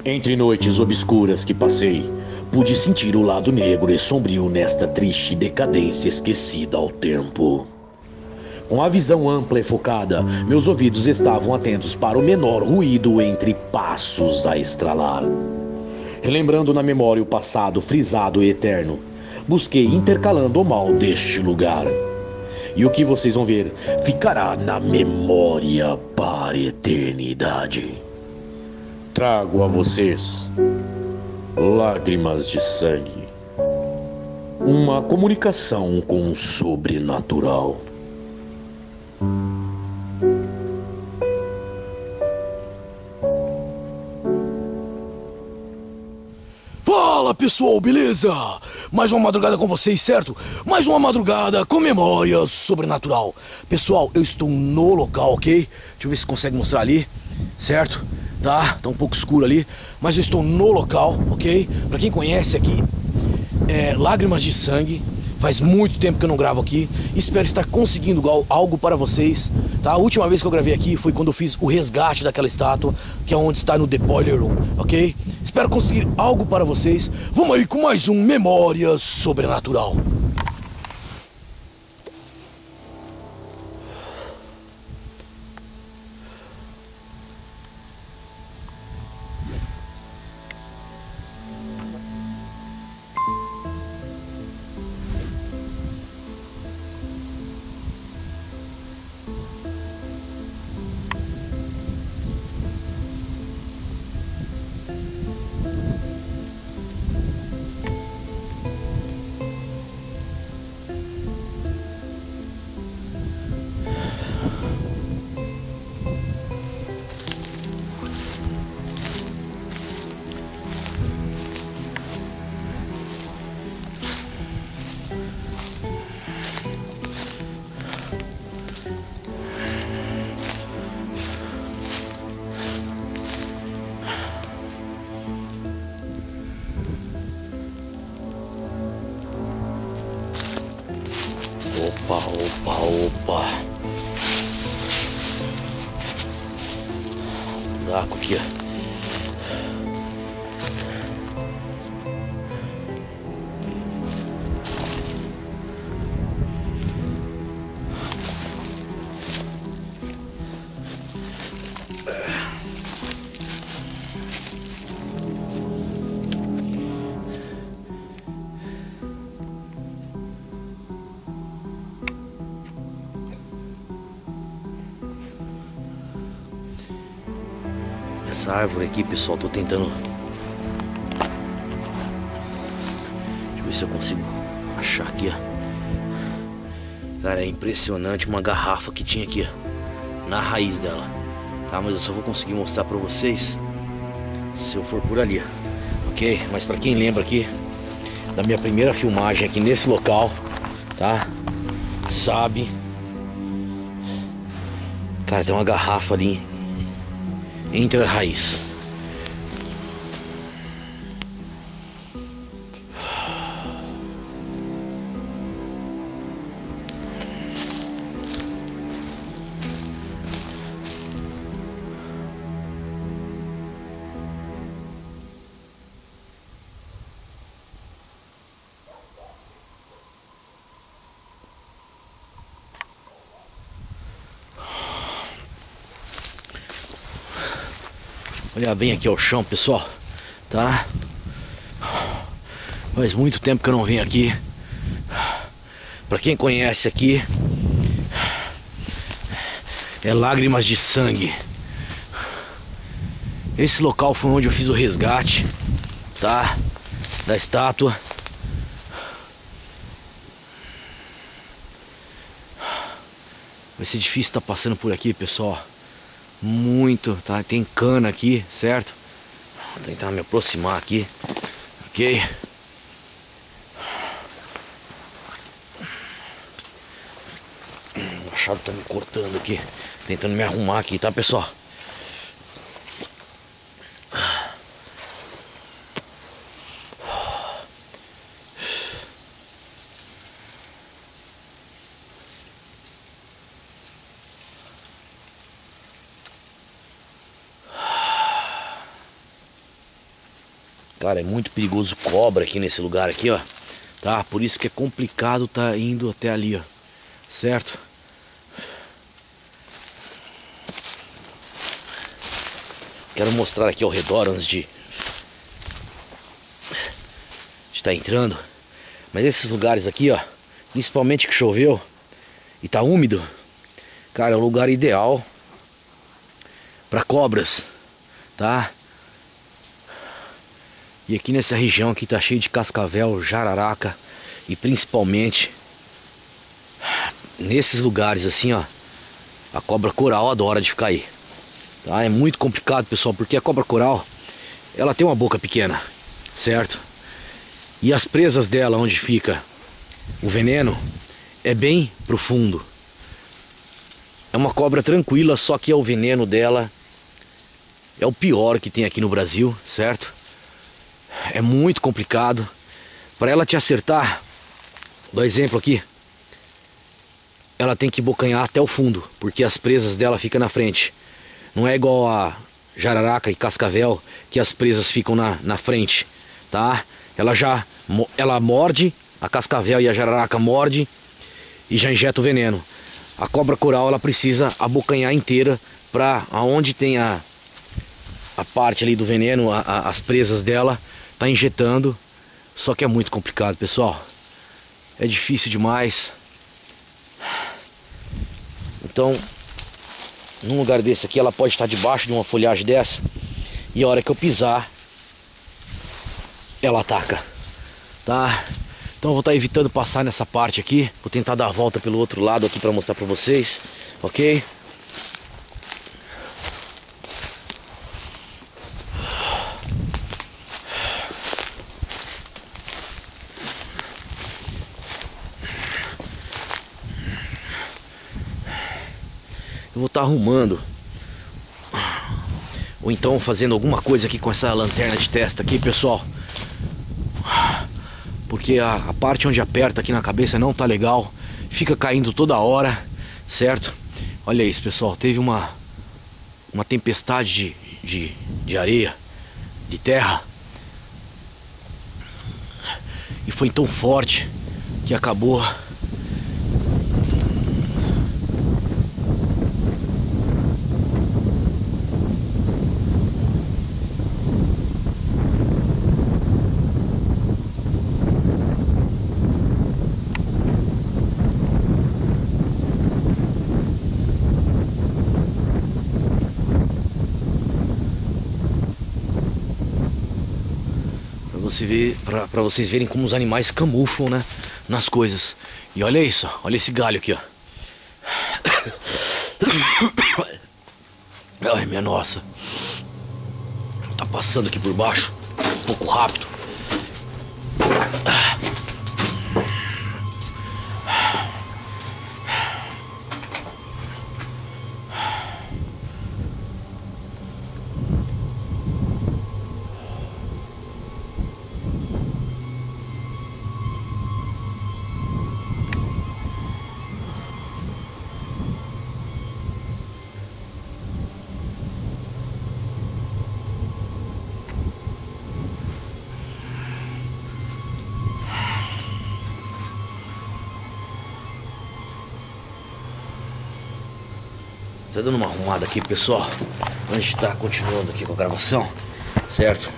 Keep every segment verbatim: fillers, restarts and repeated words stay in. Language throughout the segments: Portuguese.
Entre noites obscuras que passei, pude sentir o lado negro e sombrio nesta triste decadência esquecida ao tempo. Com a visão ampla e focada, meus ouvidos estavam atentos para o menor ruído entre passos a estralar. Relembrando na memória o passado frisado e eterno, busquei intercalando o mal deste lugar. E o que vocês vão ver ficará na memória para a eternidade. Trago a vocês lágrimas de sangue. Uma comunicação com o sobrenatural. Fala pessoal, beleza? Mais uma madrugada com vocês, certo? Mais uma madrugada com memória sobrenatural. Pessoal, eu estou no local, ok? Deixa eu ver se consegue mostrar ali, certo? Tá, tá um pouco escuro ali, mas eu estou no local, ok? Pra quem conhece aqui, é Lágrimas de Sangue. Faz muito tempo que eu não gravo aqui. Espero estar conseguindo algo para vocês, tá? A última vez que eu gravei aqui foi quando eu fiz o resgate daquela estátua, que é onde está no The Boiler Room, ok? Espero conseguir algo para vocês. Vamos aí com mais um Memória Sobrenatural. Opa, opa, opa. Buraco aqui, ó. Essa árvore aqui, pessoal, tô tentando. Deixa eu ver se eu consigo achar aqui, ó. Cara, é impressionante uma garrafa que tinha aqui, ó, na raiz dela. Tá, mas eu só vou conseguir mostrar pra vocês se eu for por ali, ok? Mas pra quem lembra aqui da minha primeira filmagem aqui nesse local, tá? Sabe? Cara, tem uma garrafa ali entre a raiz. Olha bem aqui ao chão, pessoal, tá? Faz muito tempo que eu não venho aqui. Pra quem conhece aqui, é Lágrimas de Sangue. Esse local foi onde eu fiz o resgate, tá? Da estátua. Vai ser difícil estar passando por aqui, pessoal. Muito, tá? Tem cana aqui, certo? Vou tentar me aproximar aqui, ok? O machado tá me cortando aqui, tentando me arrumar aqui, tá, pessoal? Cara, é muito perigoso cobra aqui nesse lugar aqui, ó. Tá? Por isso que é complicado tá indo até ali, ó. Certo? Quero mostrar aqui ao redor antes de estar entrando. Mas esses lugares aqui, ó, principalmente que choveu e tá úmido, cara, é o lugar ideal para cobras, tá? E aqui nessa região aqui tá cheio de cascavel, jararaca e principalmente nesses lugares assim, ó, a cobra coral adora de ficar aí. Tá? É muito complicado, pessoal, porque a cobra coral, ela tem uma boca pequena, certo? E as presas dela, onde fica o veneno, é bem profundo. É uma cobra tranquila, só que é o veneno dela é o pior que tem aqui no Brasil, certo? É muito complicado. Para ela te acertar, dou exemplo aqui, ela tem que bocanhar até o fundo, porque as presas dela ficam na frente. Não é igual a jararaca e cascavel, que as presas ficam na, na frente, tá? Ela já ela morde, a cascavel e a jararaca morde e já injeta o veneno. A cobra coral, ela precisa abocanhar inteira para aonde tem a, a parte ali do veneno, a, a, as presas dela, tá injetando. Só que é muito complicado, pessoal. É difícil demais. Então, num lugar desse aqui, ela pode estar debaixo de uma folhagem dessa, e a hora que eu pisar, ela ataca, tá? Então eu vou estar evitando passar nessa parte aqui. Vou tentar dar a volta pelo outro lado aqui para mostrar para vocês, ok? Eu vou estar arrumando, ou então fazendo alguma coisa aqui com essa lanterna de testa aqui, pessoal, porque a, a parte onde aperta aqui na cabeça não tá legal, fica caindo toda hora, certo? Olha isso, pessoal, teve uma uma tempestade de, de, de areia, de terra, e foi tão forte que acabou Você vê, pra, pra vocês verem como os animais camuflam, né, nas coisas. E olha isso, ó, olha esse galho aqui, ó. Ai, minha nossa. Tá passando aqui por baixo, um pouco rápido. Tá dando uma arrumada aqui, pessoal, antes de estar continuando aqui com a gravação, certo?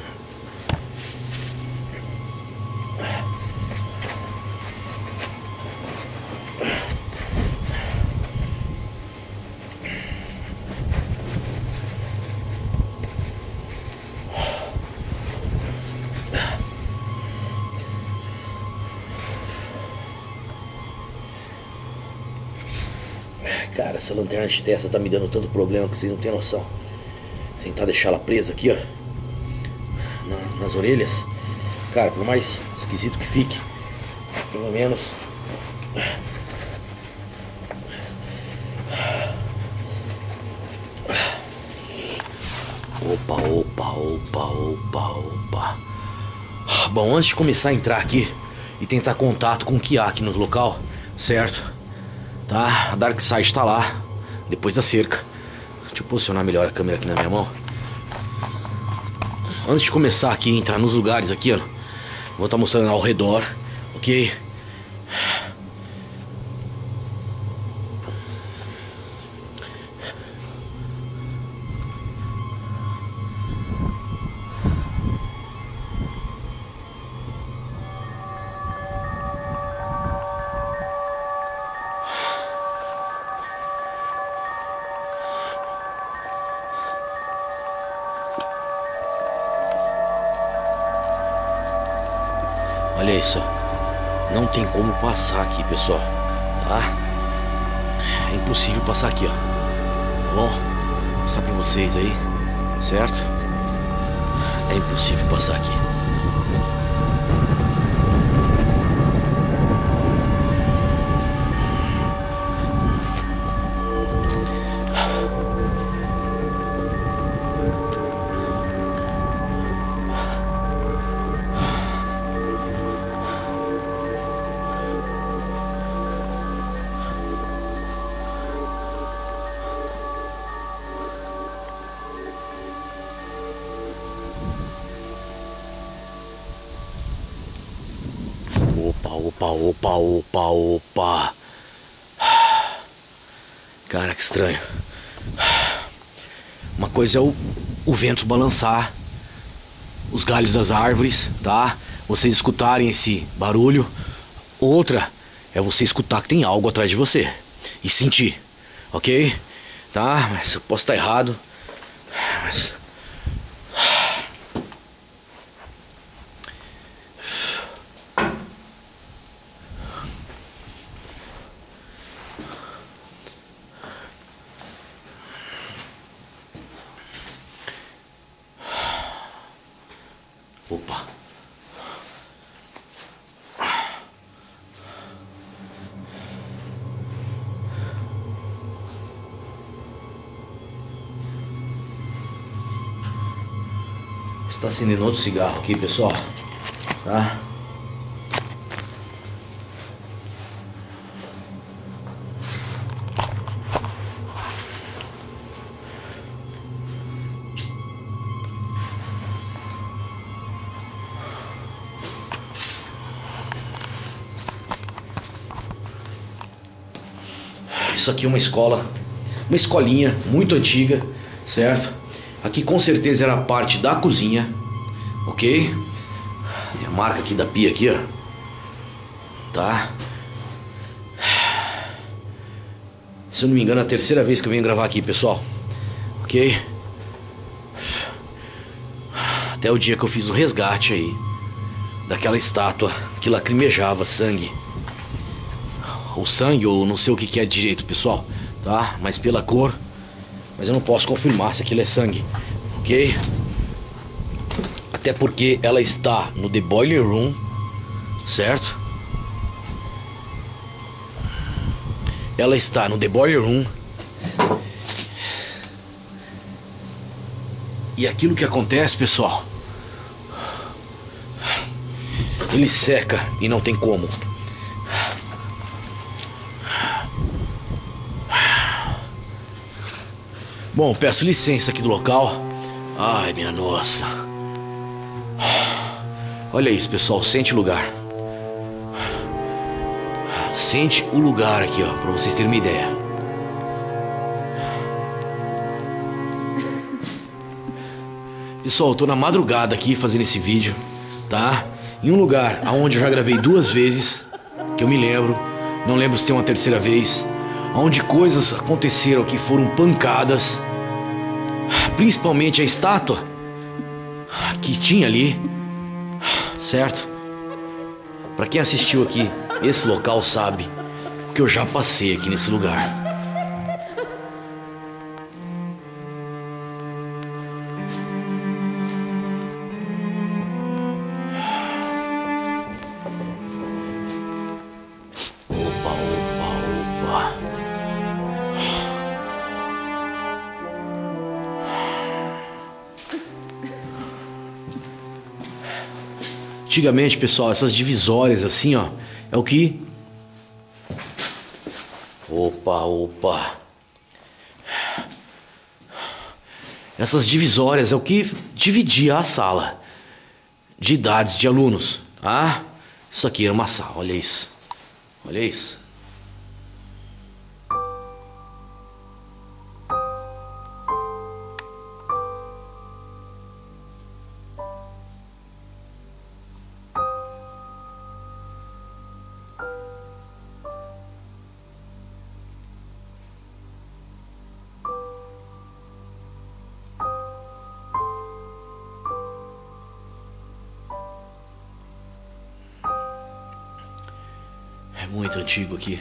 Cara, essa lanterna de testa tá me dando tanto problema que vocês não têm noção. Vou tentar deixar ela presa aqui, ó, na, nas orelhas. Cara, por mais esquisito que fique, pelo menos Opa, opa, opa, opa, opa. Bom, antes de começar a entrar aqui e tentar contato com o que há aqui no local, certo? Tá, a Dark Side está lá, depois da cerca. Deixa eu posicionar melhor a câmera aqui na minha mão. Antes de começar aqui, entrar nos lugares aqui, ó, vou estar mostrando ao redor, ok? Olha isso, não tem como passar aqui, pessoal, tá? É impossível passar aqui, ó. Tá bom? Vou mostrar pra vocês aí, certo? É impossível passar aqui. Opa, opa, opa, opa. Cara, que estranho. Uma coisa é o, o vento balançar os galhos das árvores, tá? Vocês escutarem esse barulho. Outra é você escutar que tem algo atrás de você e sentir, ok? Tá? Mas eu posso estar errado. Mas... Opa. Está acendendo outro cigarro aqui, pessoal. Tá? Isso aqui é uma escola, uma escolinha muito antiga, certo? Aqui com certeza era parte da cozinha, ok? Tem a marca aqui da pia aqui, ó. Tá? Se eu não me engano é a terceira vez que eu venho gravar aqui, pessoal. Ok? Até o dia que eu fiz o resgate aí daquela estátua que lacrimejava sangue. Ou sangue, ou não sei o que que é direito, pessoal, tá? Mas pela cor, mas eu não posso confirmar se aquilo é sangue, ok? Até porque ela está no The Boiler Room, certo? Ela está no The Boiler Room. E aquilo que acontece, pessoal, ele seca e não tem como. Bom, peço licença aqui do local. Ai, minha nossa. Olha isso, pessoal, sente o lugar. Sente o lugar aqui, ó, pra vocês terem uma ideia. Pessoal, eu tô na madrugada aqui fazendo esse vídeo, tá? Em um lugar onde eu já gravei duas vezes, que eu me lembro. Não lembro se tem uma terceira vez. Onde coisas aconteceram que foram pancadas, principalmente a estátua que tinha ali, certo? Para quem assistiu aqui esse local sabe que eu já passei aqui nesse lugar. Antigamente, pessoal, essas divisórias assim, ó, é o que... Opa, opa. essas divisórias é o que dividia a sala de idades de alunos, tá? Isso aqui era uma sala, olha isso. Olha isso. É muito antigo aqui.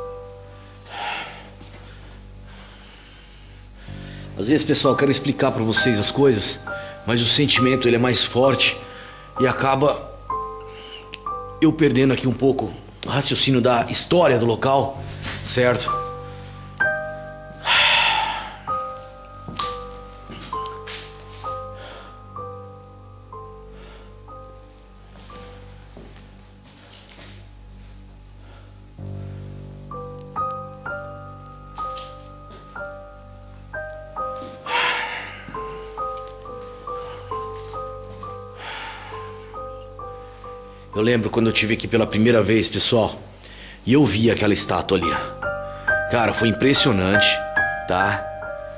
Às vezes, pessoal, eu quero explicar para vocês as coisas, mas o sentimento ele é mais forte e acaba eu perdendo aqui um pouco o raciocínio da história do local, certo? Eu lembro quando eu estive aqui pela primeira vez, pessoal, e eu vi aquela estátua ali. Cara, foi impressionante, tá?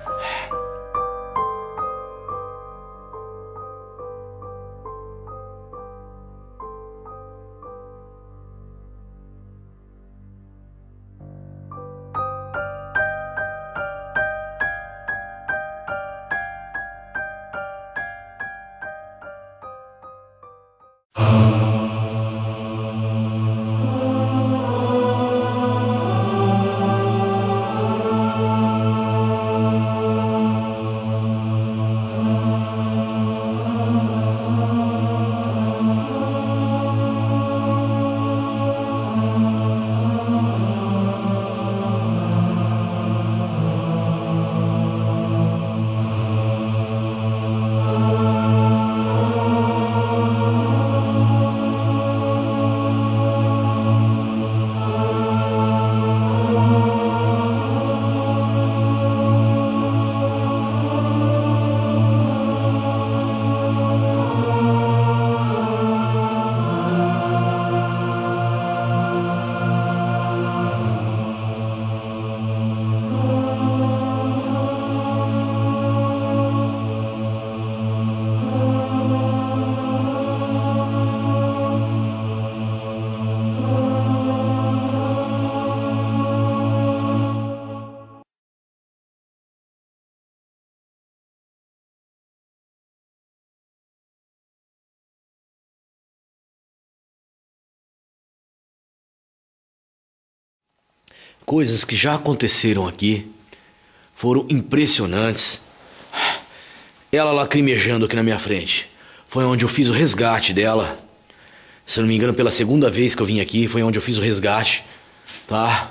Coisas que já aconteceram aqui foram impressionantes. Ela lacrimejando aqui na minha frente. Foi onde eu fiz o resgate dela. Se eu não me engano, pela segunda vez que eu vim aqui, foi onde eu fiz o resgate, tá?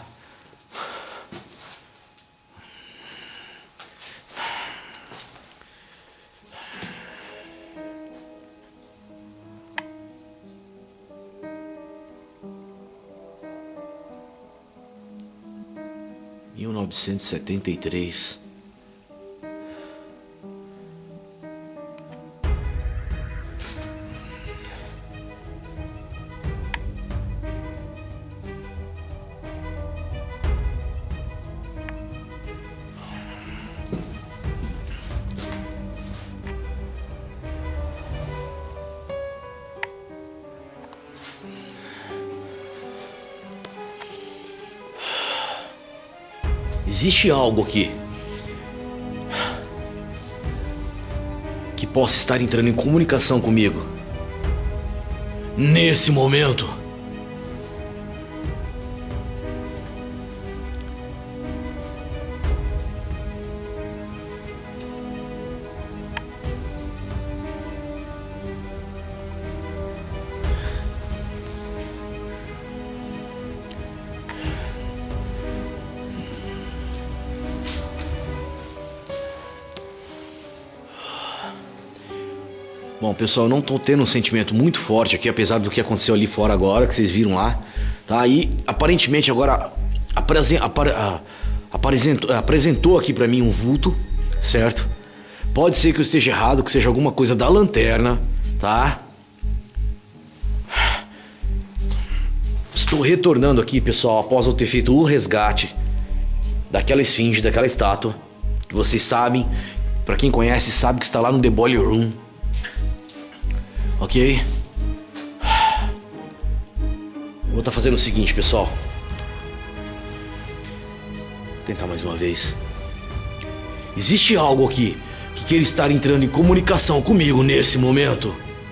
mil novecentos e setenta e três. Existe algo aqui que possa estar entrando em comunicação comigo nesse momento. Bom, pessoal, eu não tô tendo um sentimento muito forte aqui, apesar do que aconteceu ali fora agora, que vocês viram lá, tá? E aparentemente agora apresen apare apresentou, apresentou aqui pra mim um vulto, certo? Pode ser que eu esteja errado, que seja alguma coisa da lanterna, tá? Estou retornando aqui, pessoal, após eu ter feito o resgate daquela esfinge, daquela estátua, que vocês sabem, pra quem conhece, sabe que está lá no The Boiler Room. Ok? Vou estar fazendo o seguinte, pessoal. Vou tentar mais uma vez. Existe algo aqui que queira estar entrando em comunicação comigo nesse momento.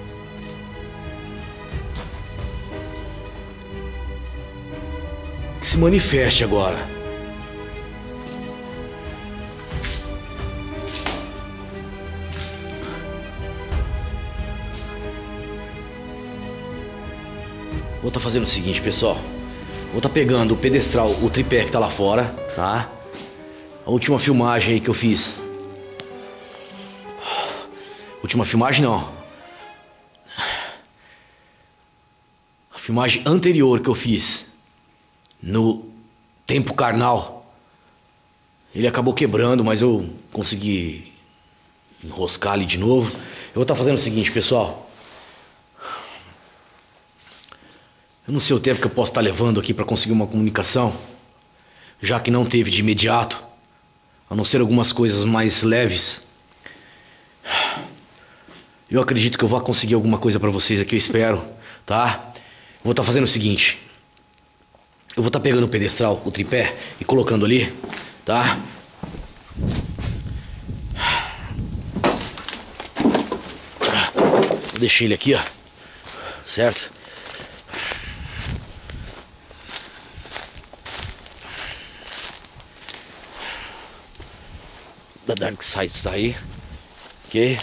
Que se manifeste agora. Vou estar fazendo o seguinte, pessoal. Vou estar pegando o pedestral, o tripé que tá lá fora, tá? A última filmagem aí que eu fiz. Última filmagem não. A filmagem anterior que eu fiz no tempo carnal. Ele acabou quebrando, mas eu consegui enroscar ali de novo. Eu vou estar fazendo o seguinte, pessoal. Eu não sei o tempo que eu posso estar levando aqui para conseguir uma comunicação, já que não teve de imediato, a não ser algumas coisas mais leves. Eu acredito que eu vou conseguir alguma coisa para vocês aqui, eu espero, tá? Eu vou estar fazendo o seguinte. Eu vou estar pegando o pedestral, o tripé, e colocando ali, tá? Eu deixei ele aqui, ó. Certo? Da Dark Side sair, ok?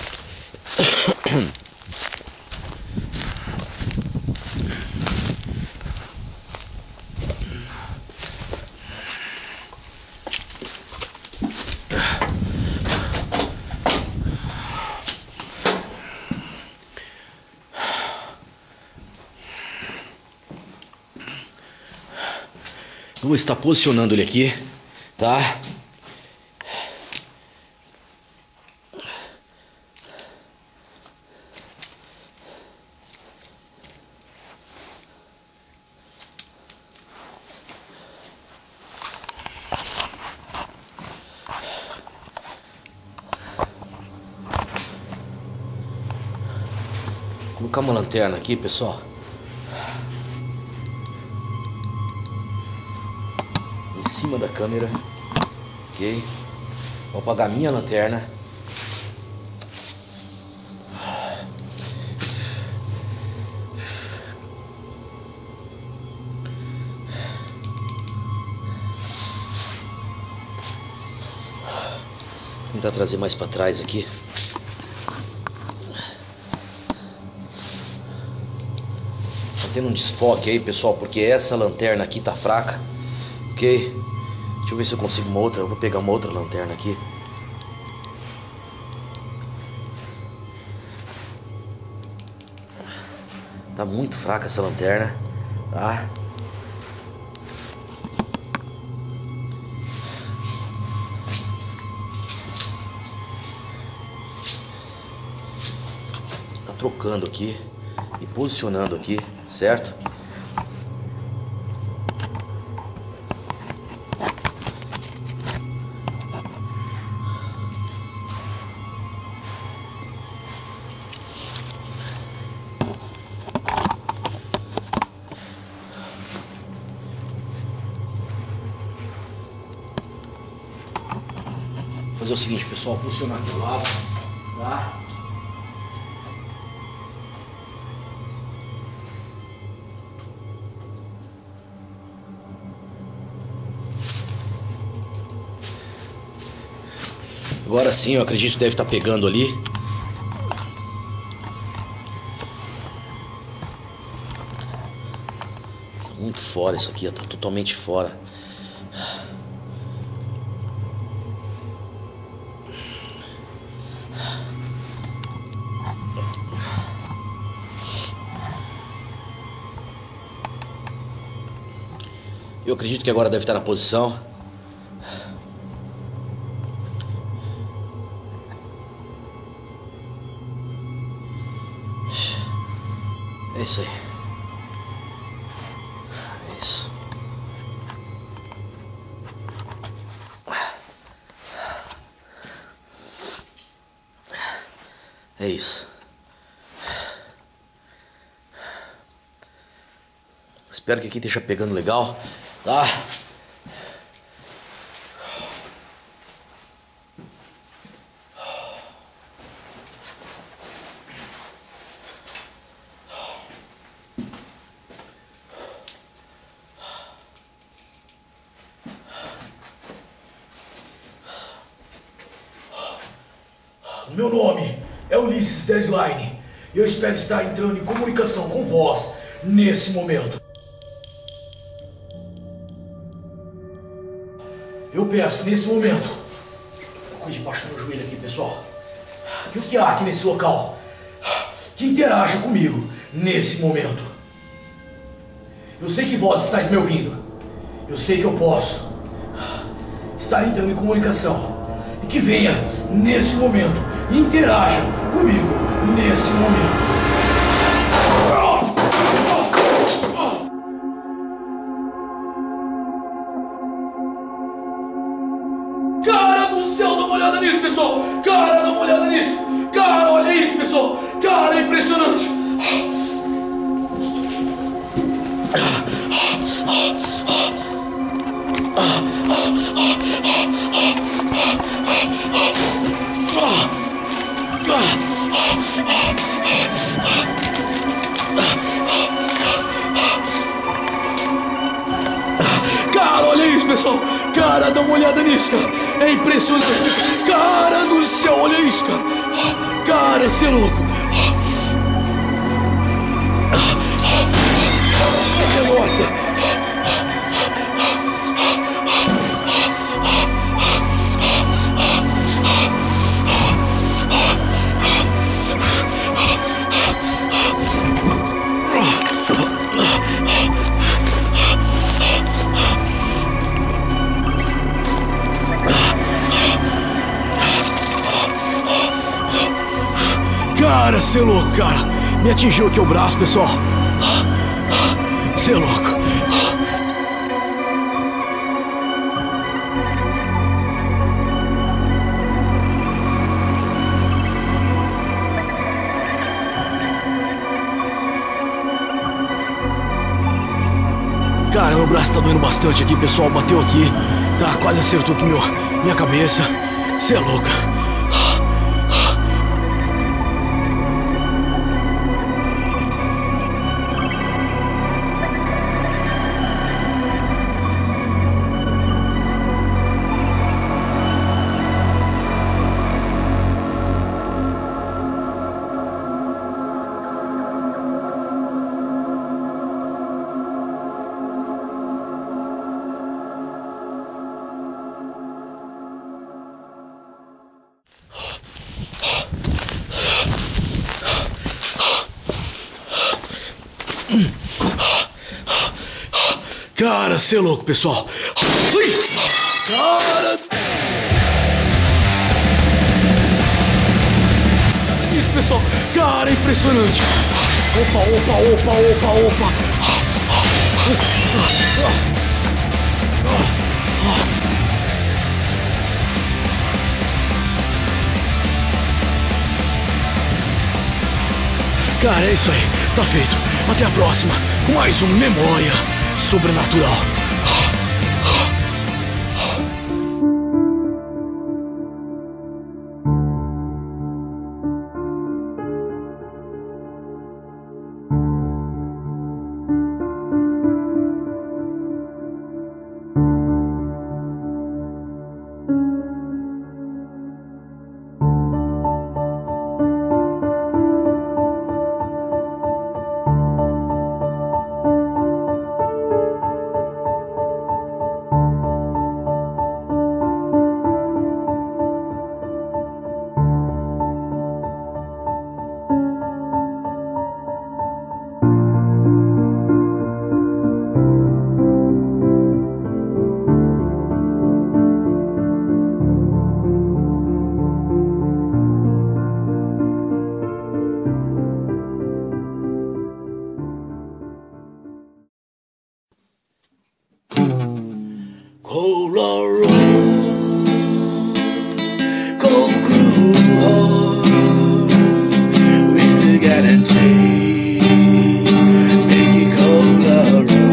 Eu vou estar posicionando ele aqui, tá? Vou colocar uma lanterna aqui, pessoal. Em cima da câmera. Ok? Vou apagar minha lanterna. Vou tentar trazer mais para trás aqui. Tendo um desfoque aí, pessoal, porque essa lanterna aqui tá fraca, ok? Deixa eu ver se eu consigo uma outra. Eu vou pegar uma outra lanterna aqui. Tá muito fraca essa lanterna, tá? Tá trocando aqui e posicionando aqui, certo? Vou fazer o seguinte, pessoal, posicionar aqui ao lado, tá? Agora sim, eu acredito que deve estar pegando ali. Tá muito fora isso aqui, ó, tá totalmente fora. Eu acredito que agora deve estar na posição. É isso aí. É isso. É isso. Espero que aqui esteja pegando legal, tá? Meu nome é Ulisses Deadline e eu espero estar entrando em comunicação com vós nesse momento. Eu peço nesse momento, uma coisa debaixo do meu joelho aqui, pessoal, que o que há aqui nesse local, que interaja comigo nesse momento. Eu sei que vós estáis me ouvindo, eu sei que eu posso estar entrando em comunicação e que venha nesse momento e interaja comigo nesse momento. Cara do céu, dá uma olhada nisso, pessoal! Cara, dá uma olhada nisso! Cara, olha isso, pessoal! Cara, é impressionante! Cara, olha isso, pessoal! Cara, dá uma olhada nisso, cara! É impressionante! Cara do céu, olha isso, cara! Cara, esse é louco! É nossa! Cara, cê é louco, cara. Me atingiu aqui o braço, pessoal. Cê é louco. Cara, meu braço tá doendo bastante aqui, pessoal. Bateu aqui. Tá, quase acertou aqui meu, minha cabeça. Cê é louco. Cara, cê é louco, pessoal. Cara... Isso, pessoal. Cara, é impressionante. Opa, opa, opa, opa, opa. Cara, é isso aí. Tá feito. Até a próxima. Com mais um Memória Sobrenatural. Colorado, go cruel hard with the guarantee, make it Colorado.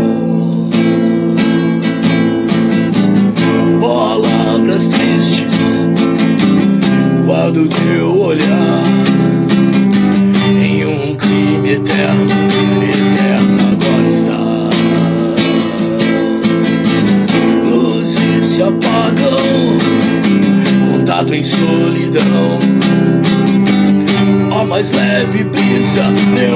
Palavras tristes, guardo teu olhar em um crime eterno, eterno agora está. Luzes se apagam, montado em solidão. A mais leve brisa, meu